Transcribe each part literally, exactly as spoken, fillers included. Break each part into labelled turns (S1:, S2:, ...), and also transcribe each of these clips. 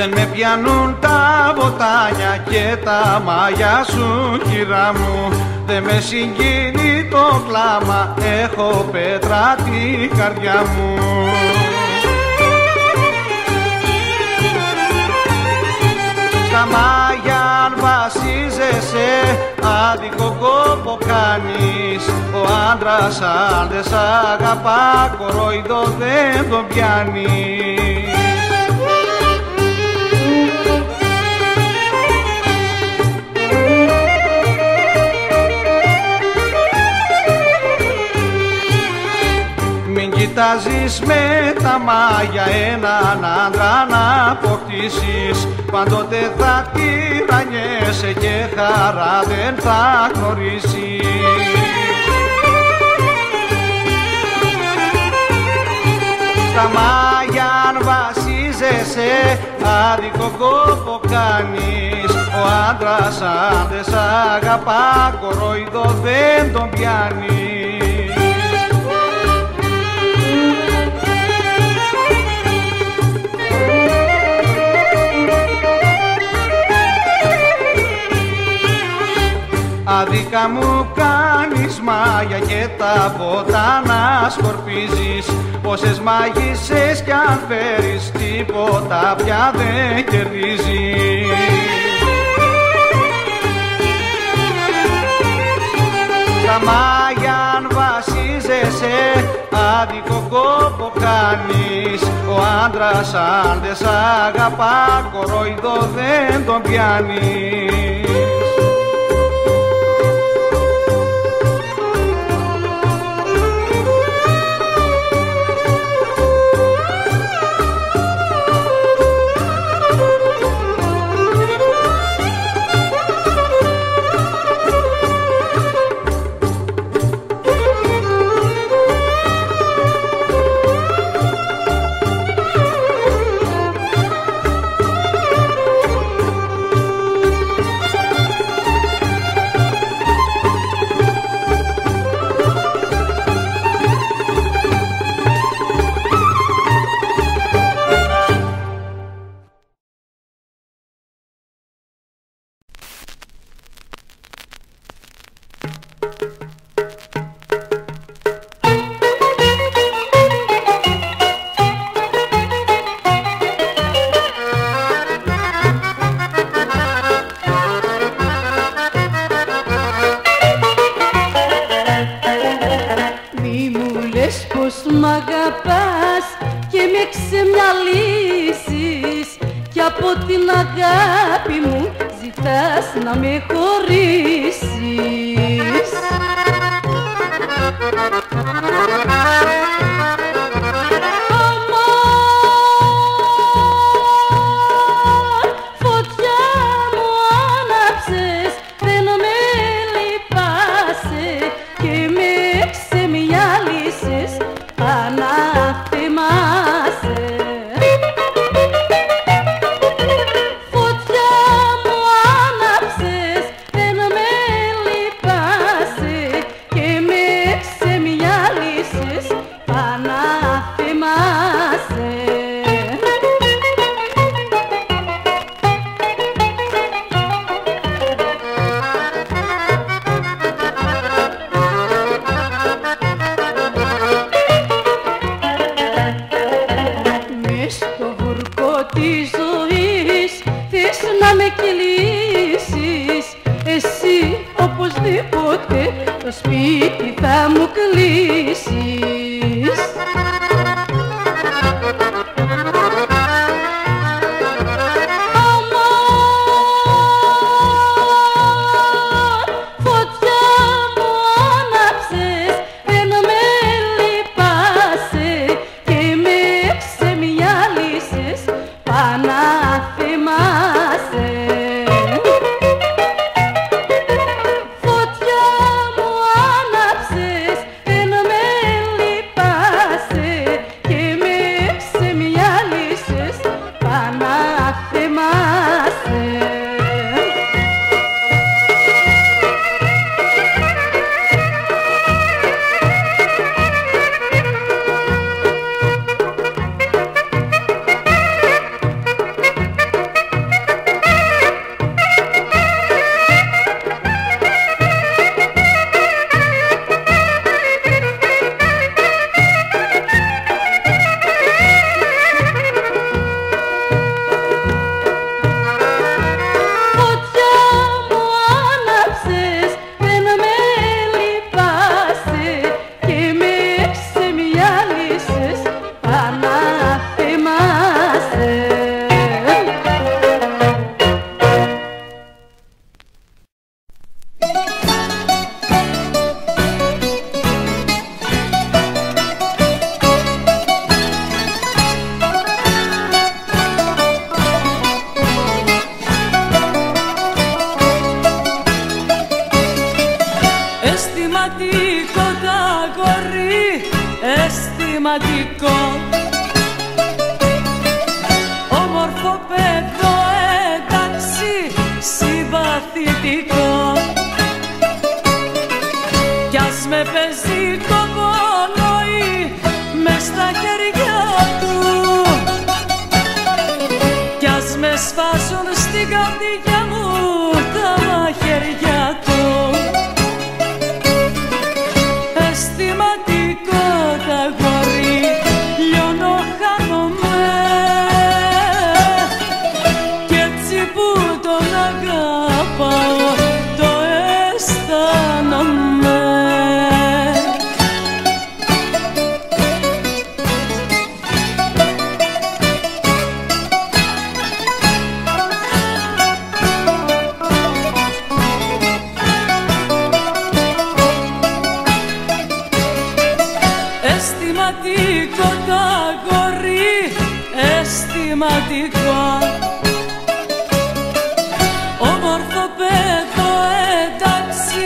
S1: Δεν με πιάνουν τα βοτάνια και τα μάγια σου, κυρά μου. Δεν με συγκινεί το κλάμα, έχω πέτρα την καρδιά μου. Στα μάγια αν βασίζεσαι, άδικο κόπο κάνεις. Ο άντρας αν δεν σ' αγαπά, κορόιδο δεν τον πιάνεις. Κοιτάζεις με τα μάγια έναν άντρα να αποκτήσεις. Πάντοτε θα τυραννιέσαι και χαρά δεν θα γνωρίσεις. Στα μάγια αν βασίζεσαι, άδικο κόπο κάνεις. Ο άντρας αν δεν σ' αγαπά, κορόιδο δεν τον πιάνει. Άδικα μου κάνεις μάγια και τα ποτά να σκορπίζεις. Πόσες μάγισσες κι αν φέρεις, τίποτα πια δεν κερδίζεις. Στα μάγια αν βασίζεσαι, άδικο κόπο κάνεις. Ο άντρας αν δεν σ' αγαπά, κορόιδο δεν τον πιάνεις.
S2: Μ' αγαπάς και με ξεμυαλίσεις, κι από την αγάπη μου ζητάς να με χωρίσεις. Φωτιά μου άναψες, δεν με λυπάσαι και με ξεμυαλίσεις, αναθυμάσαι. Φωτιά μου άναψες, δεν με λυπάσαι και με ξεμυαλίσεις,
S3: αισθηματικό, όμορφο παιδό, εντάξει, συμπαθητικό. Κι ας με παίζει το βολόι μες στα χέρια του, κι ας με σφάζουν στην καρδιά μου τα μαχαίρια του. Αισθηματικό τ' αγόρι, λιώνω, χάνομαι, κι έτσι που τον αγαπάω το αισθάνομαι. Αισθηματικό τ' αγόρι, αισθηματικό, όμορφο παιδό, εντάξει,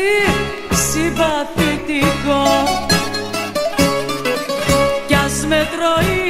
S3: συμπαθητικό. Κι ας με τρώει